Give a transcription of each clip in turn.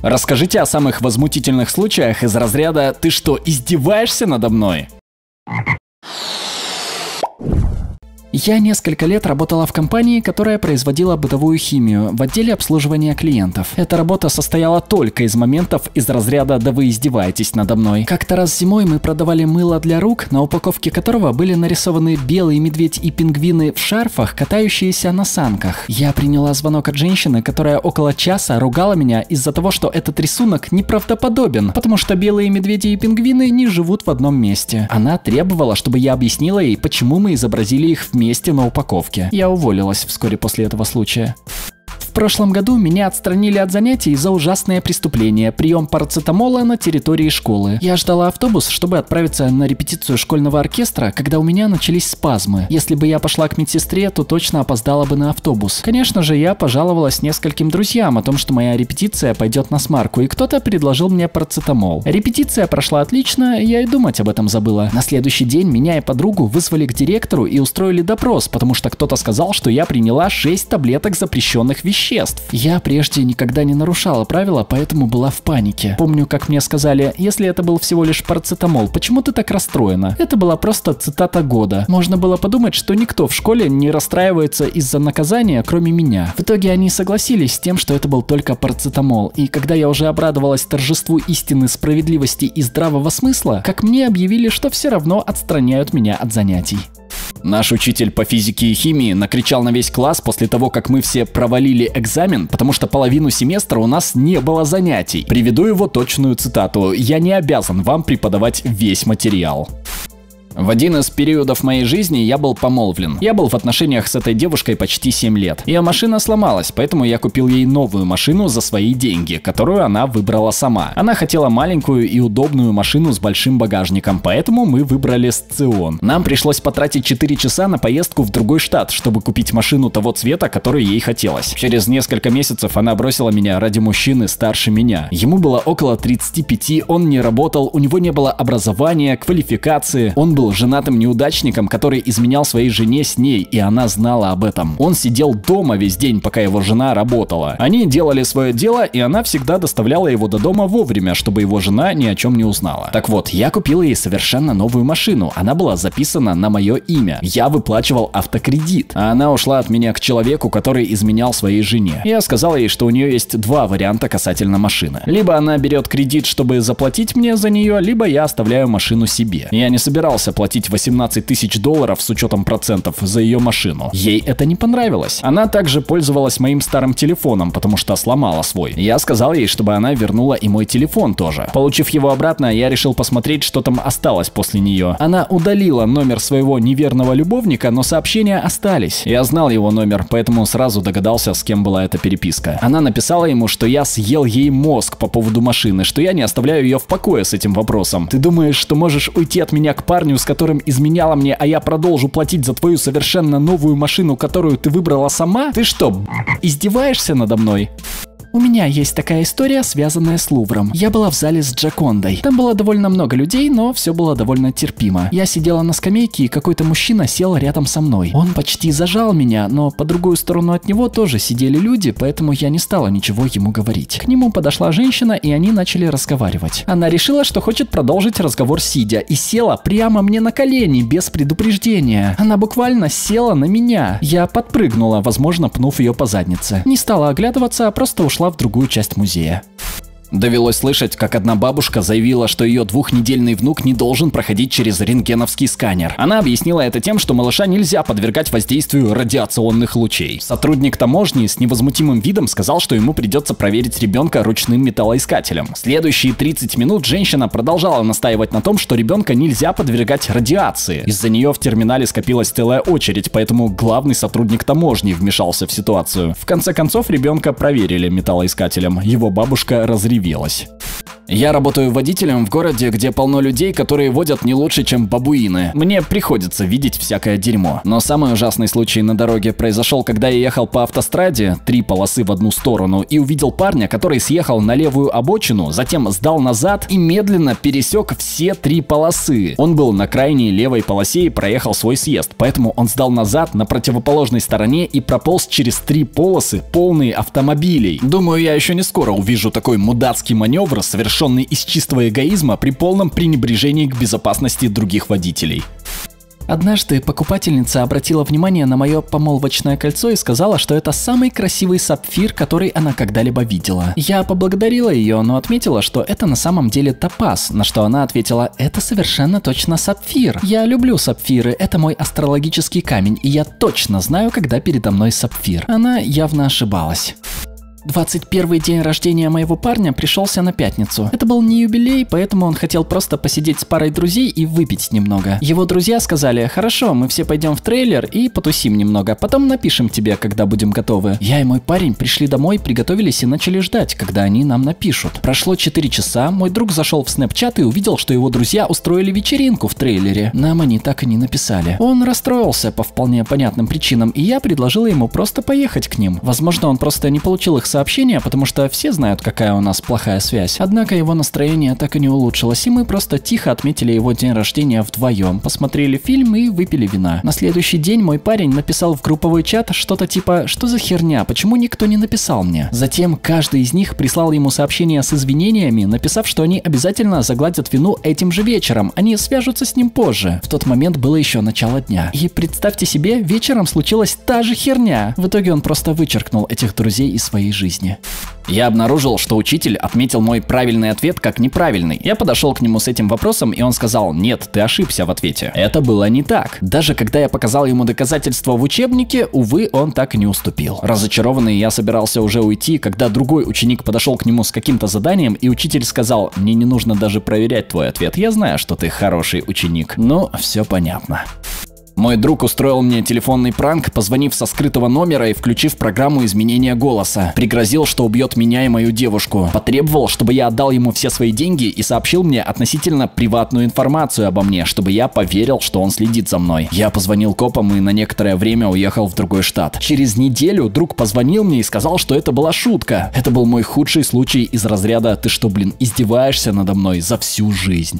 Расскажите о самых возмутительных случаях из разряда «Ты что, издеваешься надо мной?» Я несколько лет работала в компании, которая производила бытовую химию в отделе обслуживания клиентов. Эта работа состояла только из моментов из разряда «да вы издеваетесь надо мной». Как-то раз зимой мы продавали мыло для рук, на упаковке которого были нарисованы белый медведь и пингвины в шарфах, катающиеся на санках. Я приняла звонок от женщины, которая около часа ругала меня из-за того, что этот рисунок неправдоподобен, потому что белые медведи и пингвины не живут в одном месте. Она требовала, чтобы я объяснила ей, почему мы изобразили их вместе на упаковке. Я уволилась вскоре после этого случая. В прошлом году меня отстранили от занятий за ужасное преступление – прием парацетамола на территории школы. Я ждала автобус, чтобы отправиться на репетицию школьного оркестра, когда у меня начались спазмы. Если бы я пошла к медсестре, то точно опоздала бы на автобус. Конечно же, я пожаловалась нескольким друзьям о том, что моя репетиция пойдет на смарку, и кто-то предложил мне парацетамол. Репетиция прошла отлично, я и думать об этом забыла. На следующий день меня и подругу вызвали к директору и устроили допрос, потому что кто-то сказал, что я приняла 6 таблеток запрещенных веществ. Я прежде никогда не нарушала правила, поэтому была в панике. Помню, как мне сказали: если это был всего лишь парацетамол, почему ты так расстроена? Это была просто цитата года. Можно было подумать, что никто в школе не расстраивается из-за наказания, кроме меня. В итоге они согласились с тем, что это был только парацетамол, и когда я уже обрадовалась торжеству истины, справедливости и здравого смысла, как мне объявили, что все равно отстраняют меня от занятий. Наш учитель по физике и химии накричал на весь класс после того, как мы все провалили экзамен, потому что половину семестра у нас не было занятий. Приведу его точную цитату: «Я не обязан вам преподавать весь материал». В один из периодов моей жизни я был помолвлен. Я был в отношениях с этой девушкой почти 7 лет. Ее машина сломалась, поэтому я купил ей новую машину за свои деньги, которую она выбрала сама. Она хотела маленькую и удобную машину с большим багажником, поэтому мы выбрали Сцион. Нам пришлось потратить 4 часа на поездку в другой штат, чтобы купить машину того цвета, который ей хотелось. Через несколько месяцев она бросила меня ради мужчины старше меня. Ему было около 35, он не работал, у него не было образования, квалификации, он был женатым неудачником, который изменял своей жене с ней, и она знала об этом. Он сидел дома весь день, пока его жена работала. Они делали свое дело, и она всегда доставляла его до дома вовремя, чтобы его жена ни о чем не узнала. Так вот, я купил ей совершенно новую машину. Она была записана на мое имя. Я выплачивал автокредит. А она ушла от меня к человеку, который изменял своей жене. Я сказал ей, что у нее есть 2 варианта касательно машины. Либо она берет кредит, чтобы заплатить мне за нее, либо я оставляю машину себе. Я не собирался платить $18 тысяч с учетом процентов за ее машину. Ей это не понравилось. Она также пользовалась моим старым телефоном, потому что сломала свой. Я сказал ей, чтобы она вернула и мой телефон тоже. Получив его обратно, я решил посмотреть, что там осталось после нее. Она удалила номер своего неверного любовника, но сообщения остались. Я знал его номер, поэтому сразу догадался, с кем была эта переписка. Она написала ему, что я съел ей мозг по поводу машины, что я не оставляю ее в покое с этим вопросом. Ты думаешь, что можешь уйти от меня к парню, с которым изменяла мне, а я продолжу платить за твою совершенно новую машину, которую ты выбрала сама? Ты что, издеваешься надо мной? У меня есть такая история, связанная с Лувром. Я была в зале с Джокондой. Там было довольно много людей, но все было довольно терпимо. Я сидела на скамейке, и какой-то мужчина сел рядом со мной. Он почти зажал меня, но по другую сторону от него тоже сидели люди, поэтому я не стала ничего ему говорить. К нему подошла женщина, и они начали разговаривать. Она решила, что хочет продолжить разговор сидя, и села прямо мне на колени, без предупреждения. Она буквально села на меня. Я подпрыгнула, возможно, пнув ее по заднице. Не стала оглядываться, а просто ушла в другую часть музея. Довелось слышать, как одна бабушка заявила, что ее 2-недельный внук не должен проходить через рентгеновский сканер. Она объяснила это тем, что малыша нельзя подвергать воздействию радиационных лучей. Сотрудник таможни с невозмутимым видом сказал, что ему придется проверить ребенка ручным металлоискателем. Следующие 30 минут женщина продолжала настаивать на том, что ребенка нельзя подвергать радиации. Из-за нее в терминале скопилась целая очередь, поэтому главный сотрудник таможни вмешался в ситуацию. В конце концов, ребенка проверили металлоискателем. Его бабушка разревелась. Я работаю водителем в городе, где полно людей, которые водят не лучше, чем бабуины. Мне приходится видеть всякое дерьмо. Но самый ужасный случай на дороге произошел, когда я ехал по автостраде, 3 полосы в одну сторону, и увидел парня, который съехал на левую обочину, затем сдал назад и медленно пересек все 3 полосы. Он был на крайней левой полосе и проехал свой съезд, поэтому он сдал назад на противоположной стороне и прополз через 3 полосы, полные автомобилей. Думаю, я еще не скоро увижу такой мудацкий маневр, совершенный из чистого эгоизма при полном пренебрежении к безопасности других водителей. Однажды покупательница обратила внимание на мое помолвочное кольцо и сказала, что это самый красивый сапфир, который она когда-либо видела. Я поблагодарила ее, но отметила, что это на самом деле топаз, на что она ответила: это совершенно точно сапфир. Я люблю сапфиры, это мой астрологический камень, и я точно знаю, когда передо мной сапфир. Она явно ошибалась. 21-й день рождения моего парня пришелся на пятницу. Это был не юбилей, поэтому он хотел просто посидеть с парой друзей и выпить немного. Его друзья сказали: хорошо, мы все пойдем в трейлер и потусим немного, потом напишем тебе, когда будем готовы. Я и мой парень пришли домой, приготовились и начали ждать, когда они нам напишут. Прошло 4 часа, мой друг зашел в Snapchat и увидел, что его друзья устроили вечеринку в трейлере. Нам они так и не написали. Он расстроился по вполне понятным причинам, и я предложила ему просто поехать к ним. Возможно, он просто не получил их сообщения, потому что все знают, какая у нас плохая связь. Однако его настроение так и не улучшилось, и мы просто тихо отметили его день рождения вдвоем, посмотрели фильм и выпили вина. На следующий день мой парень написал в групповой чат что-то типа: что за херня, почему никто не написал мне? Затем каждый из них прислал ему сообщение с извинениями, написав, что они обязательно загладят вину этим же вечером, они свяжутся с ним позже. В тот момент было еще начало дня. И представьте себе, вечером случилась та же херня. В итоге он просто вычеркнул этих друзей из своей жизни. Я обнаружил, что учитель отметил мой правильный ответ как неправильный. Я подошел к нему с этим вопросом, и он сказал: нет, ты ошибся в ответе. Это было не так. Даже когда я показал ему доказательства в учебнике, увы, он так и не уступил. Разочарованный, я собирался уже уйти, когда другой ученик подошел к нему с каким-то заданием, и учитель сказал: мне не нужно даже проверять твой ответ, я знаю, что ты хороший ученик. Ну, все понятно. Мой друг устроил мне телефонный пранк, позвонив со скрытого номера и включив программу изменения голоса. Пригрозил, что убьет меня и мою девушку. Потребовал, чтобы я отдал ему все свои деньги и сообщил мне относительно приватную информацию обо мне, чтобы я поверил, что он следит за мной. Я позвонил копам и на некоторое время уехал в другой штат. Через неделю друг позвонил мне и сказал, что это была шутка. Это был мой худший случай из разряда: ты что, блин, издеваешься надо мной за всю жизнь?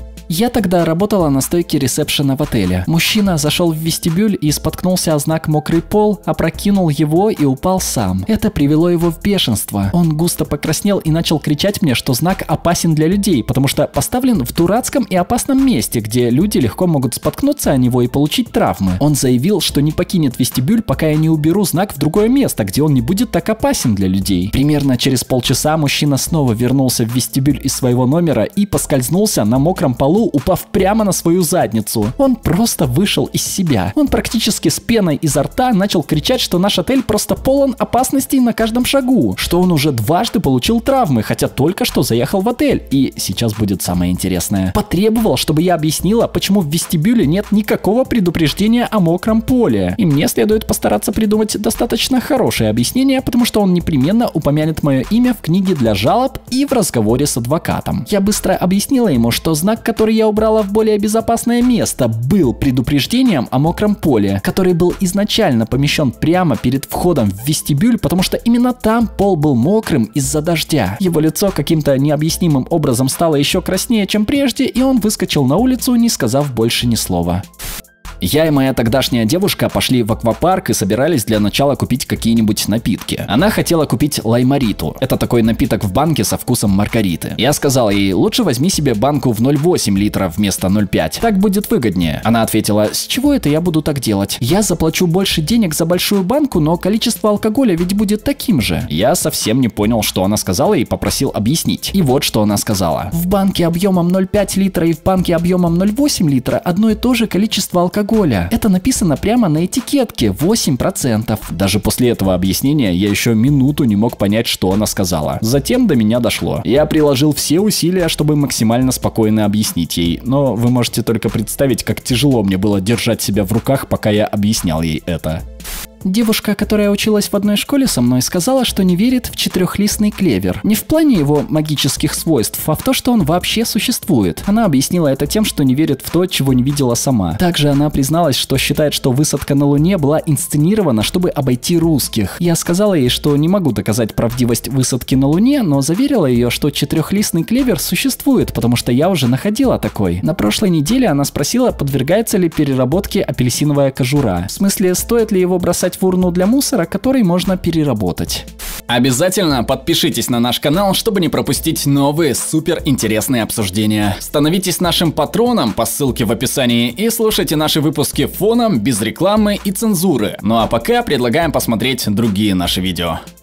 Я тогда работала на стойке ресепшена в отеле. Мужчина зашел в вестибюль и споткнулся о знак «Мокрый пол», опрокинул его и упал сам. Это привело его в бешенство. Он густо покраснел и начал кричать мне, что знак опасен для людей, потому что поставлен в дурацком и опасном месте, где люди легко могут споткнуться о него и получить травмы. Он заявил, что не покинет вестибюль, пока я не уберу знак в другое место, где он не будет так опасен для людей. Примерно через полчаса мужчина снова вернулся в вестибюль из своего номера и поскользнулся на мокром полу, упав прямо на свою задницу. Он просто вышел из себя. Он практически с пеной изо рта начал кричать, что наш отель просто полон опасностей на каждом шагу, что он уже дважды получил травмы, хотя только что заехал в отель. И сейчас будет самое интересное. Потребовал, чтобы я объяснила, почему в вестибюле нет никакого предупреждения о мокром поле. И мне следует постараться придумать достаточно хорошее объяснение, потому что он непременно упомянет мое имя в книге для жалоб и в разговоре с адвокатом. Я быстро объяснила ему, что знак, который я убрала в более безопасное место, был предупреждением о мокром поле, который был изначально помещен прямо перед входом в вестибюль, потому что именно там пол был мокрым из-за дождя. Его лицо каким-то необъяснимым образом стало еще краснее, чем прежде, и он выскочил на улицу, не сказав больше ни слова. Я и моя тогдашняя девушка пошли в аквапарк и собирались для начала купить какие-нибудь напитки. Она хотела купить лаймариту. Это такой напиток в банке со вкусом маргариты. Я сказал ей: лучше возьми себе банку в 0,8 литра вместо 0,5. Так будет выгоднее. Она ответила: с чего это я буду так делать? Я заплачу больше денег за большую банку, но количество алкоголя ведь будет таким же. Я совсем не понял, что она сказала, и попросил объяснить. И вот что она сказала: в банке объемом 0,5 литра и в банке объемом 0,8 литра одно и то же количество алкоголя. Это написано прямо на этикетке, 8%. Даже после этого объяснения я еще минуту не мог понять, что она сказала. Затем до меня дошло. Я приложил все усилия, чтобы максимально спокойно объяснить ей, но вы можете только представить, как тяжело мне было держать себя в руках, пока я объяснял ей это. Девушка, которая училась в одной школе со мной, сказала, что не верит в четырехлистный клевер. Не в плане его магических свойств, а в то, что он вообще существует. Она объяснила это тем, что не верит в то, чего не видела сама. Также она призналась, что считает, что высадка на Луне была инсценирована, чтобы обойти русских. Я сказала ей, что не могу доказать правдивость высадки на Луне, но заверила ее, что четырехлистный клевер существует, потому что я уже находила такой. На прошлой неделе она спросила, подвергается ли переработке апельсиновая кожура. В смысле, стоит ли его бросать в урну для мусора, который можно переработать. Обязательно подпишитесь на наш канал, чтобы не пропустить новые супер интересные обсуждения. Становитесь нашим патроном по ссылке в описании и слушайте наши выпуски фоном, без рекламы и цензуры. Ну а пока предлагаем посмотреть другие наши видео.